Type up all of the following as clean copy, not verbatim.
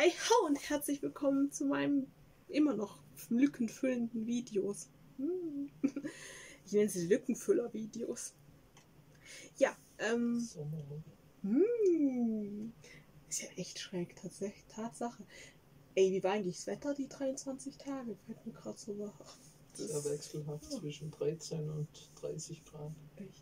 Hi ho und herzlich willkommen zu meinem immer noch lückenfüllenden Videos. Ich nenne sie Lückenfüller-Videos. Ja, ist ja echt schräg, tatsächlich, Tatsache. Ey, wie war eigentlich das Wetter die 23 Tage? Fällt mir gerade so wach. Sehr wechselhaft zwischen 13 und 30 Grad. Echt?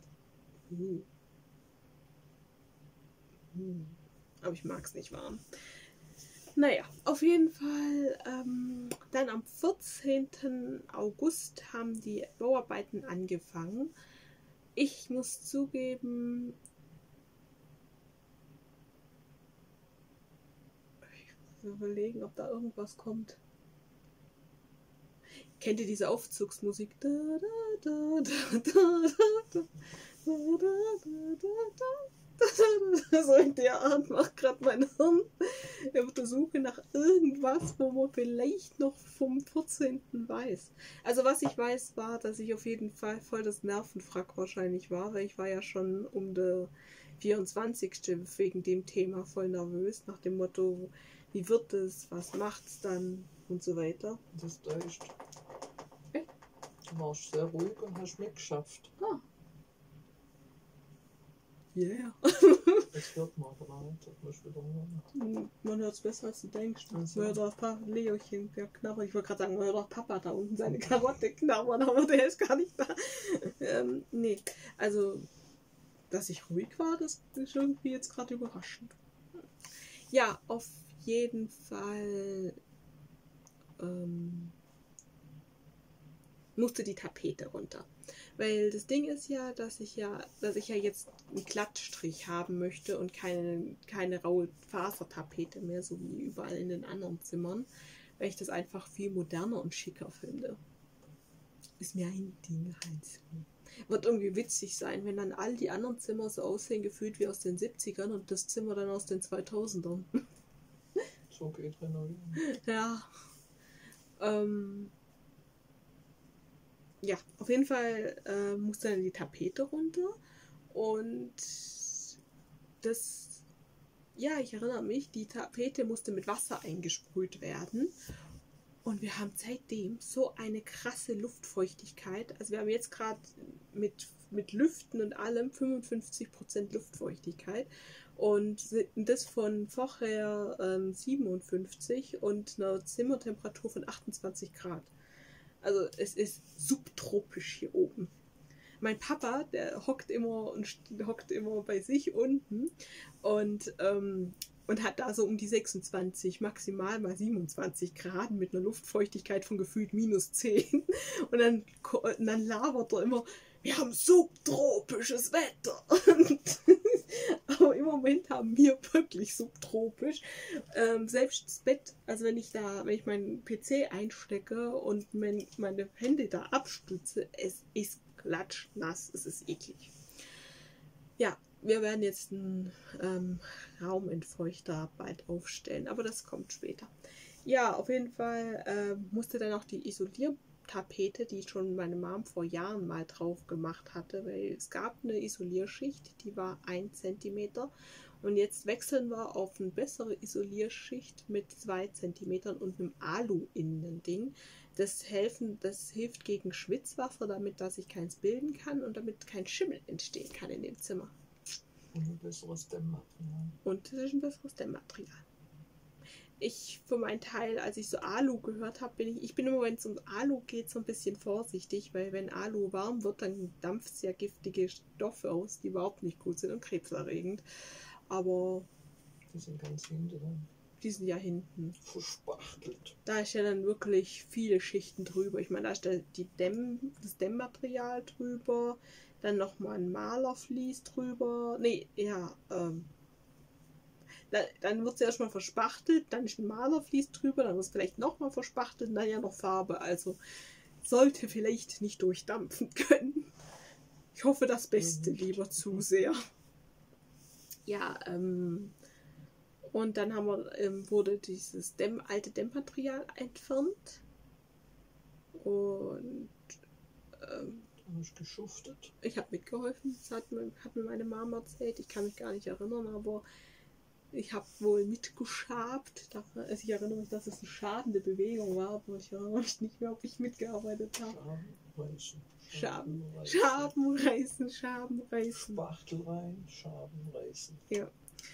Aber ich mag es nicht warm. Naja, auf jeden Fall, dann am 14. August haben die Bauarbeiten angefangen. Ich muss zugeben, ich muss überlegen, ob da irgendwas kommt. Kennt ihr diese Aufzugsmusik? So in der Art macht gerade mein Hirn auf der Suche nach irgendwas, wo man vielleicht noch vom 14. weiß. Also was ich weiß, war, dass ich auf jeden Fall voll das Nervenfrack wahrscheinlich war, weil ich war ja schon um der 24. wegen dem Thema voll nervös, nach dem Motto, wie wird es, was macht's dann und so weiter. Das täuscht. Du warst sehr ruhig und hast mitgeschafft. Ah. Yeah. Das hört man aber nicht. Das musst du wieder hören. Man hört es besser, als du denkst. Also. Man hört auch Leochen knabbern. Ich wollte gerade sagen, man hört auch Papa da unten seine Karotte knabbern, aber der ist gar nicht da. Nee, also, dass ich ruhig war, das ist irgendwie jetzt gerade überraschend. Ja, auf jeden Fall musste die Tapete runter. Weil das Ding ist ja, dass ich ja jetzt einen Glattstrich haben möchte und keine raue Fasertapete mehr, so wie überall in den anderen Zimmern, weil ich das einfach viel moderner und schicker finde. Ist mir ein Ding halt so. Wird irgendwie witzig sein, wenn dann all die anderen Zimmer so aussehen, gefühlt wie aus den 70ern und das Zimmer dann aus den 2000ern. So geht renovieren. Ja. Ja, auf jeden Fall musste dann die Tapete runter und das, ja, ich erinnere mich, die Tapete musste mit Wasser eingesprüht werden und wir haben seitdem so eine krasse Luftfeuchtigkeit, also wir haben jetzt gerade mit Lüften und allem 55% Luftfeuchtigkeit und das von vorher 57 und einer Zimmertemperatur von 28 Grad. Also es ist subtropisch hier oben. Mein Papa, der hockt immer bei sich unten und hat da so um die 26, maximal mal 27 Grad mit einer Luftfeuchtigkeit von gefühlt -10. Und dann labert er immer, wir haben subtropisches Wetter. Aber im Moment haben wir wirklich subtropisch. Selbst das Bett, also wenn ich meinen PC einstecke und meine Hände da abstütze, es ist klatschnass, es ist eklig. Ja, wir werden jetzt einen Raumentfeuchter bald aufstellen, aber das kommt später. Ja, auf jeden Fall musste dann auch die Isoliertapete, die schon meine Mom vor Jahren mal drauf gemacht hatte, weil es gab eine Isolierschicht, die war 1 cm und jetzt wechseln wir auf eine bessere Isolierschicht mit 2 cm und einem Alu-Innending. Das hilft gegen Schwitzwasser, damit dass ich keins bilden kann und damit kein Schimmel entstehen kann in dem Zimmer. Und ein besseres Dämmmaterial. Und das ist ein besseres Dämmmaterial. Ich für meinen Teil, als ich so Alu gehört habe, ich bin immer, wenn es um Alu geht, so ein bisschen vorsichtig, weil wenn Alu warm wird, dann dampft es ja giftige Stoffe aus, die überhaupt nicht gut sind und krebserregend. Aber die sind ganz hinten dann. Die sind ja hinten. Verspachtelt. Da ist ja dann wirklich viele Schichten drüber. Ich meine, da ist das Dämmmaterial drüber, dann nochmal ein Malervlies drüber. Nee, ja, dann wird es erstmal verspachtelt, dann ist ein Malervlies drüber, dann wird es vielleicht nochmal verspachtelt und dann ja noch Farbe. Also sollte vielleicht nicht durchdampfen können. Ich hoffe das Beste, lieber Zuseher. Ja, und dann wurde dieses alte Dämmmaterial entfernt. Und Du hast geschuftet. ich habe mitgeholfen. Das hat mir meine Mama erzählt. Ich kann mich gar nicht erinnern, aber Ich habe wohl mitgeschabt. Also ich erinnere mich, dass es eine schabende Bewegung war, aber ich erinnere mich nicht mehr, ob ich mitgearbeitet habe. Schaben reißen. Spachtel rein, Schaben reißen. Ja.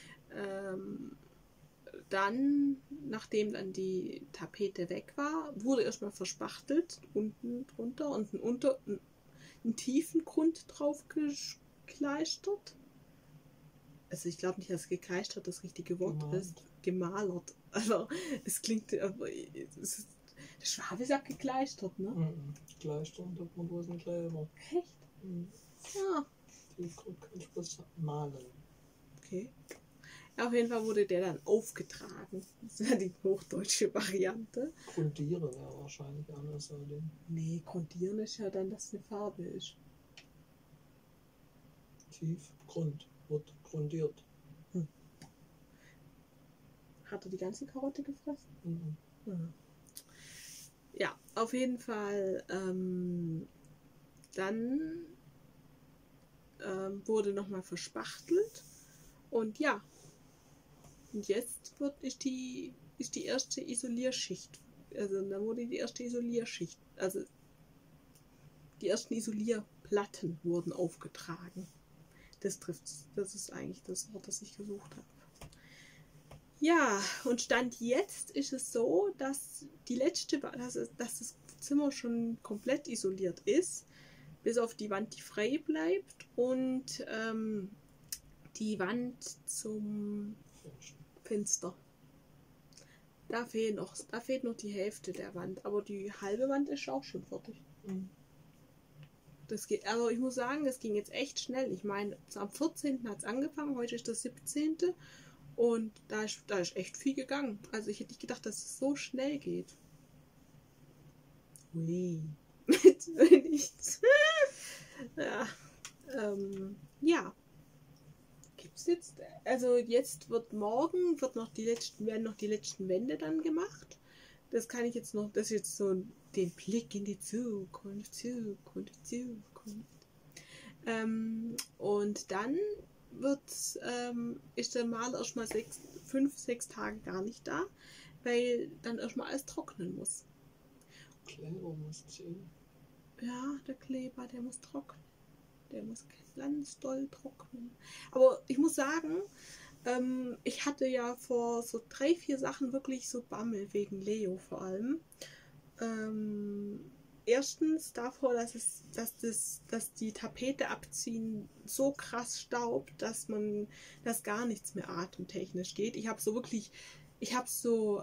Dann, nachdem dann die Tapete weg war, wurde erstmal verspachtelt, unten drunter und einen tiefen Grund drauf gekleistert. Also ich glaube nicht, dass gekleistert das richtige Wort ist. Gemalert. Also es klingt, aber der Schwabe sagt gekleistert, ne? Gekleistert hat man bloß einen Kleber. Echt? Ja. Tiefgrund kannst du bloß malen. Okay. Ja, auf jeden Fall wurde der dann aufgetragen. Das ist ja die hochdeutsche Variante. Grundieren wäre wahrscheinlich anders als den. Nee, grundieren ist ja dann, dass eine Farbe ist. Tiefgrund wird grundiert. Hat er die ganze Karotte gefressen? Mhm. Ja, auf jeden Fall. Dann wurde nochmal verspachtelt. Und ja. Und jetzt ist die erste Isolierschicht. Also dann wurde die erste Isolierschicht. Also die ersten Isolierplatten wurden aufgetragen. Das ist eigentlich das Wort, das ich gesucht habe. Ja, und Stand jetzt ist es so, dass das Zimmer schon komplett isoliert ist, bis auf die Wand, die frei bleibt, und die Wand zum Fenster. Da fehlt noch die Hälfte der Wand, aber die halbe Wand ist auch schon fertig. Das geht, also ich muss sagen, das ging jetzt echt schnell. Ich meine, am 14. hat es angefangen, heute ist der 17. Und da ist echt viel gegangen. Also ich hätte nicht gedacht, dass es so schnell geht. Ui. Nichts. Ja. Ja. Gibt's jetzt. Also jetzt werden noch die letzten Wände dann gemacht. Das kann ich jetzt noch. Das ist jetzt so den Blick in die Zukunft. Und dann ist der Maler erstmal 5-6 Tage gar nicht da, weil dann erstmal alles trocknen muss. Kleber muss ziehen. Ja, der Kleber, der muss trocknen. Der muss ganz doll trocknen. Aber ich muss sagen, ich hatte ja vor so 3-4 Sachen wirklich so Bammel, wegen Leo vor allem. Erstens davor, dass die Tapete abziehen so krass staubt, dass gar nichts mehr atemtechnisch geht. Ich habe so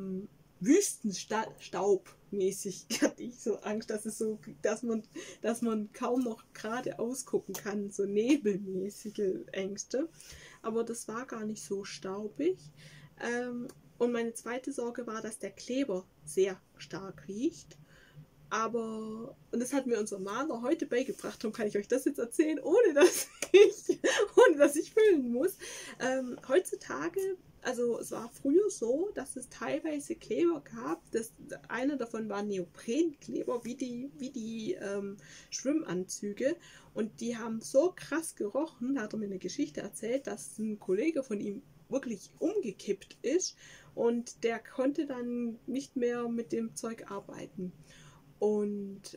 Wüstenstaubmäßig hatte ich so Angst, dass man kaum noch gerade ausgucken kann, so nebelmäßige Ängste. Aber das war gar nicht so staubig. Und meine zweite Sorge war, dass der Kleber sehr stark riecht. Und das hat mir unser Maler heute beigebracht, darum kann ich euch das jetzt erzählen, ohne dass ich füllen muss. Heutzutage, also es war früher so, dass es teilweise Kleber gab, einer davon war Neoprenkleber, wie die Schwimmanzüge, und die haben so krass gerochen, da hat er mir eine Geschichte erzählt, dass ein Kollege von ihm wirklich umgekippt ist und der konnte dann nicht mehr mit dem Zeug arbeiten. Und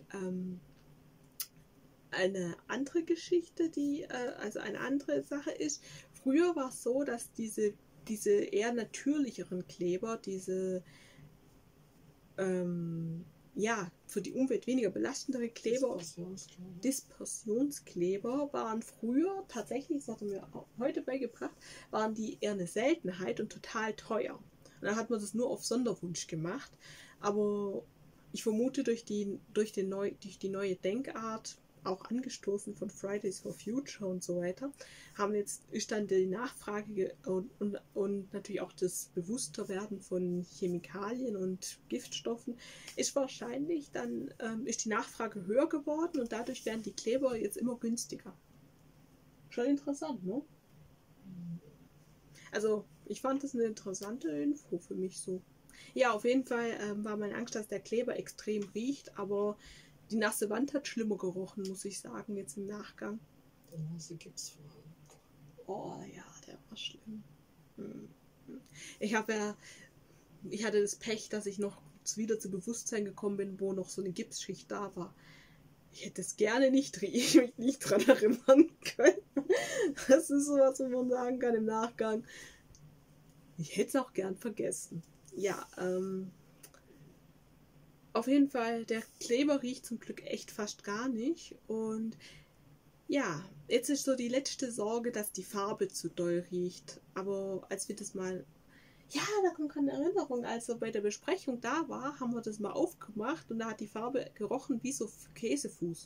eine andere Geschichte, also eine andere Sache ist, früher war es so, dass diese eher natürlicheren Kleber, diese für die Umwelt weniger belastendere Kleber, Dispersionskleber, waren früher tatsächlich, das hat er mir auch heute beigebracht, waren die eher eine Seltenheit und total teuer. Und dann hat man das nur auf Sonderwunsch gemacht. Aber ich vermute, durch die neue Denkart, auch angestoßen von Fridays for Future und so weiter, ist dann die Nachfrage und natürlich auch das Bewussterwerden von Chemikalien und Giftstoffen, ist wahrscheinlich dann, ist die Nachfrage höher geworden und dadurch werden die Kleber jetzt immer günstiger. Schon interessant, ne? Also, ich fand das eine interessante Info für mich so. Ja, auf jeden Fall war meine Angst, dass der Kleber extrem riecht, aber die nasse Wand hat schlimmer gerochen, muss ich sagen, jetzt im Nachgang. Der nasse Gipsverein. Oh ja, der war schlimm. Ich hatte das Pech, dass ich noch wieder zu Bewusstsein gekommen bin, wo noch so eine Gipsschicht da war. Ich hätte es gerne mich nicht dran erinnern können. Das ist sowas, wo man sagen kann im Nachgang. Ich hätte es auch gern vergessen. Ja, auf jeden Fall, der Kleber riecht zum Glück echt fast gar nicht. Und ja, jetzt ist so die letzte Sorge, dass die Farbe zu doll riecht. Aber als wir das mal... Ja, da kommt keine Erinnerung. Als er bei der Besprechung da war, haben wir das mal aufgemacht und da hat die Farbe gerochen wie so Käsefuß.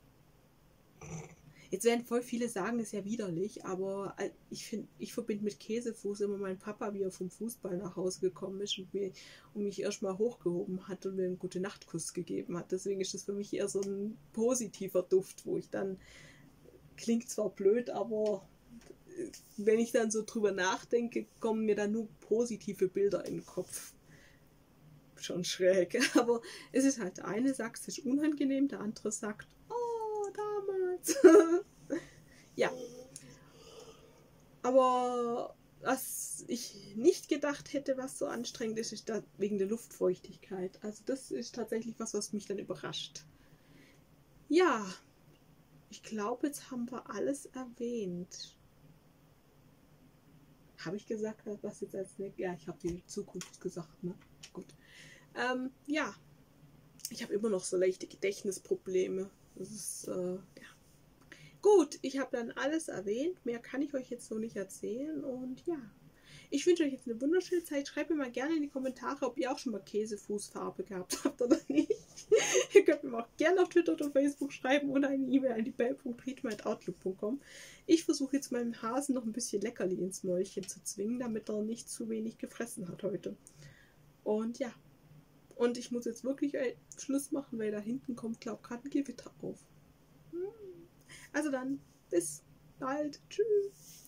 Jetzt werden voll viele sagen, das ist ja widerlich, aber ich verbinde mit Käsefuß immer meinen Papa, wie er vom Fußball nach Hause gekommen ist und mich erstmal hochgehoben hat und mir einen Gute-Nacht-Kuss gegeben hat. Deswegen ist das für mich eher so ein positiver Duft, wo ich dann, klingt zwar blöd, aber wenn ich dann so drüber nachdenke, kommen mir dann nur positive Bilder in den Kopf. Schon schräg. Aber es ist halt, der eine sagt, es ist unangenehm, der andere sagt, oh, damals. Ja. Aber was ich nicht gedacht hätte, was so anstrengend ist, ist da wegen der Luftfeuchtigkeit. Also das ist tatsächlich was mich dann überrascht. Ja, ich glaube, jetzt haben wir alles erwähnt. Habe ich gesagt, was jetzt als nächstes? Ja, ich habe die Zukunft gesagt, ne? Gut. Ja, ich habe immer noch so leichte Gedächtnisprobleme. Das ist, ja. Gut, ich habe dann alles erwähnt. Mehr kann ich euch jetzt noch nicht erzählen. Und ja, ich wünsche euch jetzt eine wunderschöne Zeit. Schreibt mir mal gerne in die Kommentare, ob ihr auch schon mal Käsefußfarbe gehabt habt oder nicht. Ihr könnt mir auch gerne auf Twitter oder Facebook schreiben oder eine E-Mail an die bell.petma@outlook.com. Ich versuche jetzt meinem Hasen noch ein bisschen Leckerli ins Mäulchen zu zwingen, damit er nicht zu wenig gefressen hat heute. Und ja, und ich muss jetzt wirklich Schluss machen, weil da hinten kommt, glaube ich, gerade ein Gewitter auf. Also dann, bis bald. Tschüss.